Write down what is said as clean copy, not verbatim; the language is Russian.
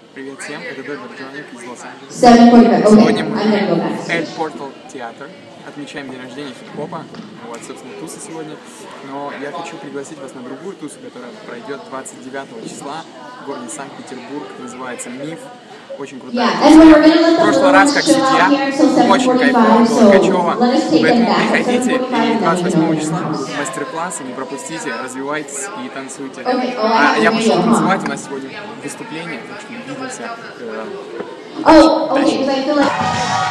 Привет всем, это Дэвид Джоник из Лос-Анджелеса. Сегодня мы в El Portal Theater отмечаем день рождения хип-хопа. Вот, собственно, туса сегодня. Но я хочу пригласить вас на другую тусу, которая пройдет 29 числа в городе Санкт-Петербург. Называется «Миф». Очень крутая туса. В прошлый раз, как судья, очень кайфово было, качево. Поэтому приходите, и 28 числа будут мастер-классы, не пропустите, развивайтесь и танцуйте. А я пошел танцевать, у нас сегодня выступление, так что увидимся. Удачи.